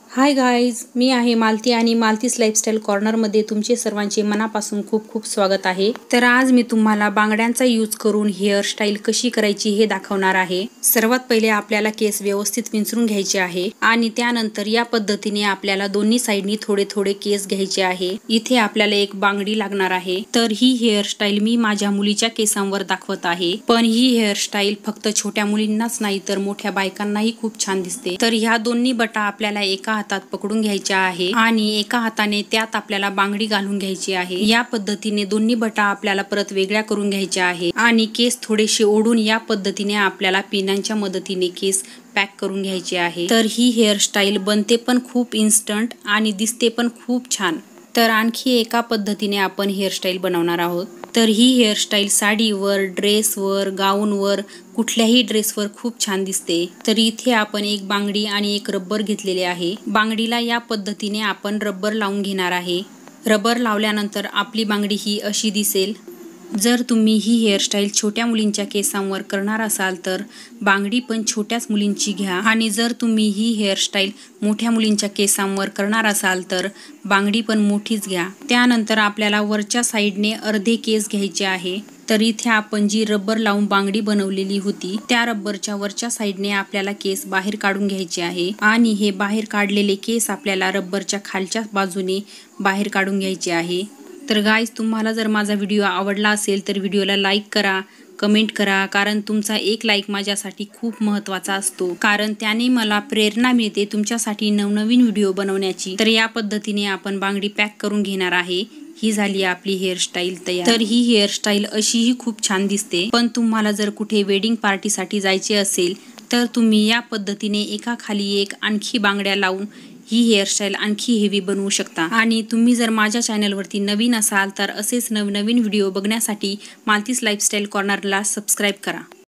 Hi guys, मी आहे मालती आणि मालतीस lifestyle कॉर्नरमध्ये तुमचे सर्वांचे मनापासून खूप खूप स्वागत आहे। तर आज मी तुम्हाला बांगड्यांचा यूज करून हेअरस्टाईल कशी करायची हे दाखवणार आहे। सर्वात पहिले आपल्याला केस व्यवस्थित विंचरून घ्यायचे आहे आणि त्यानंतर या पद्धतीने आपल्याला दोन्ही साइडनी थोडे थोडे केस घ्यायचे आहे। इथे आपल्याला एक बांगडी लागणार आहे। तर ही हेअरस्टाईल मी माझ्या मुलीच्या केसांवर दाखवत आहे, पण ही हेअरस्टाईल फक्त छोट्या मुलींनाच नाही तर मोठ्या बायकांनाही खूप छान दिसते। तर ह्या दोन्ही बटा आपल्याला एका हातात पकडून घ्यायच्या आहे आणि एका हाताने त्यात आपल्याला बांगडी घालून घ्यायची आहे। या पद्धतीने दोन्ही बटा आपल्याला परत वेगळ्या करून घ्यायच्या आहे आणि केस थोडेसे ओढून या पद्धतीने आपल्याला पिनांच्या मदतीने केस पॅक करून घ्यायचे आहे। तर ही हेअरस्टाईल बनते पण खूप इन्स्टंट आणि दिसते पण खूप छान। तर आणखी एका पद्धतीने आपण हेअरस्टाईल बनवणार आहोत। तर ही हेअरस्टाईल साडीवर, ड्रेसवर, गाऊनवर, कुठल्याही ड्रेसवर खूप छान दिसते। तर इथे आपण एक बांगडी आणि एक रबर घेतलेले आहे। बांगडीला या पद्धतीने आपण रबर लावून घेणार आहे। रबर लावल्यानंतर आपली बांगडी ही अशी दिसेल। जर तुम्ही ही हेअरस्टाईल छोट्या मुलींच्या केसांवर करणार असाल तर बांगडी पण छोट्याच मुलींची घ्या आणि जर तुम्ही ही हेअरस्टाईल मोठ्या मुलींच्या केसांवर करणार असाल तर बांगडी पण मोठीच घ्या। त्यानंतर आपल्याला वरच्या साइडने अर्धे केस घ्यायचे आहे। तर इथे आपण जी रबर लावून बांगडी बनवलेली होती त्या रबरच्या वरच्या साइडने आपल्याला केस बाहेर काढून घ्यायचे आहे आणि हे बाहेर काढलेले केस आपल्याला रबरच्या खालच्या बाजूने बाहेर काढून घ्यायचे आहे। तर गाईज, तुम्हाला जर माझा व्हिडिओ आवडला असेल तर व्हिडिओला लाईक करा, कमेंट करा, कारण तुमचा एक लाईक माझ्यासाठी खूप महत्त्वाचा असतो, कारण त्याने मला प्रेरणा मिळते तुमच्यासाठी नवनवीन व्हिडिओ बनवण्याची। तर या पद्धतीने आपण बांगडी पॅक करून घेणार आहे। ही झाली आपली हेअरस्टाईल तयार। तर ही हेअरस्टाईल अशीही खूप छान दिसते, पण तुम्हाला जर कुठे वेडिंग पार्टीसाठी जायचे असेल तर तुम्ही या पद्धतीने एका खाली एक आणखी बांगड्या लावून ही हेअरस्टाईल आणखी हेवी बनवू शकता। आणि तुम्ही जर माझ्या चॅनलवरती नवीन असाल तर असेच नवनवीन व्हिडिओ बघण्यासाठी मालतीस लाईफस्टाईल कॉर्नरला सबस्क्राईब करा।